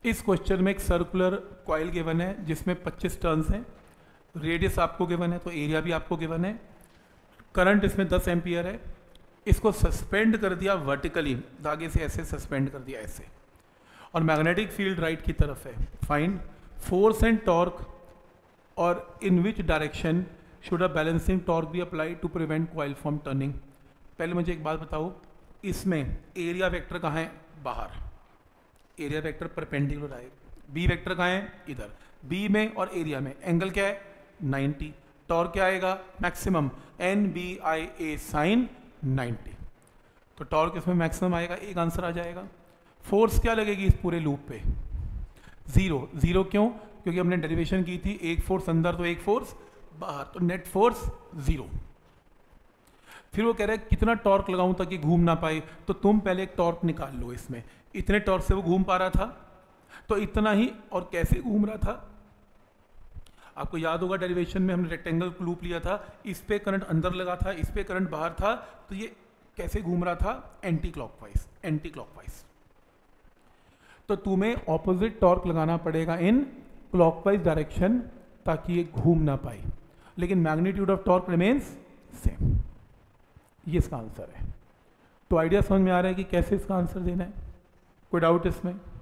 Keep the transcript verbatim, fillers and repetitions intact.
इस क्वेश्चन में एक सर्कुलर कॉइल गिवन है जिसमें पच्चीस टर्न्स हैं, रेडियस आपको गिवन है तो एरिया भी आपको गिवन है, करंट इसमें दस एम्पियर है, इसको सस्पेंड कर दिया वर्टिकली, धागे से ऐसे सस्पेंड कर दिया ऐसे, और मैग्नेटिक फील्ड राइट की तरफ है। फाइंड फोर्स एंड टॉर्क और in which direction should a balancing torque be apply to prevent coil from turning. पहले मुझे एक बात बताओ, इसमें एरिया वेक्टर कहाँ है? बाहर, एरिया वेक्टर परपेंडिकुलर आए, बी वेक्टर कहाँ है? इधर। बी में और एरिया में एंगल क्या है? नाइंटी। टॉर्क क्या आएगा? Maximum N B I A sine ninety. तो टॉर्क इसमें मैक्सिमम आएगा, एक आंसर आ जाएगा। फोर्स क्या लगेगी इस पूरे लूप पे? जीरो। जीरो क्यों? क्योंकि हमने डेरिवेशन की थी, एक फोर्स अंदर तो एक फोर्स बाहर, तो नेट फोर्स जीरो। फिर वो कह रहा है कितना टॉर्क लगाऊं ताकि घूम ना पाए, तो तुम पहले एक टॉर्क निकाल लो। इसमें इतने टॉर्क से वो घूम पा रहा था, तो इतना ही, और कैसे घूम रहा था आपको याद होगा, डेरिवेशन में हमने रेक्टेंगल लूप लिया था, इस पे करंट अंदर लगा था, इस पे करंट बाहर था, तो ये कैसे घूम रहा था? Anti clockwise, anti clockwise. तो तुम्हें ऑपोजिट टॉर्क लगाना पड़ेगा इन क्लॉकवाइज डायरेक्शन ताकि ये घूम ना पाए, लेकिन magnitude of torque remains same. ये इसका आंसर है। तो आइडिया समझ में आ रहा है कि कैसे इसका आंसर देना है? कोई डाउट इसमें?